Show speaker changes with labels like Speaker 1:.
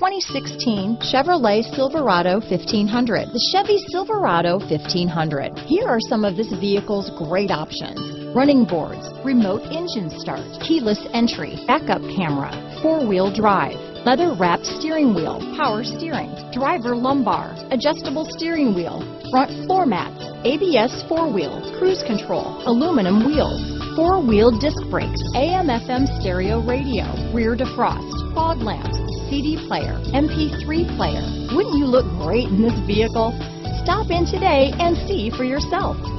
Speaker 1: 2016 Chevrolet Silverado 1500. The Chevy Silverado 1500. Here are some of this vehicle's great options: running boards, remote engine start, keyless entry, backup camera, four-wheel drive, leather-wrapped steering wheel, power steering, driver lumbar, adjustable steering wheel, front floor mats, ABS four-wheel, cruise control, aluminum wheels, four-wheel disc brakes, AM/FM stereo radio, rear defrost, fog lamps, CD player, MP3 player. Wouldn't you look great in this vehicle? Stop in today and see for yourself.